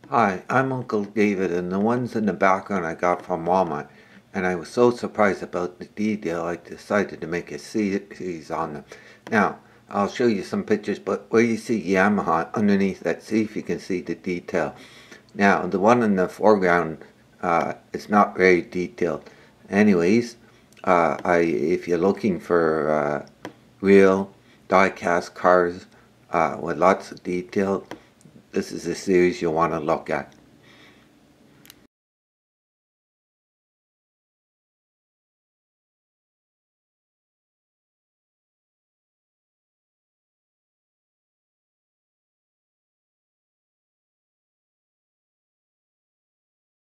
Hi, I'm Uncle David, and the ones in the background I got from Walmart. And I was so surprised about the detail, I decided to make a series on them. Now, I'll show you some pictures, but where you see Yamaha underneath that, see if you can see the detail. Now, the one in the foreground is not very detailed. Anyways, if you're looking for real die-cast cars with lots of detail, this is a series you'll want to look at.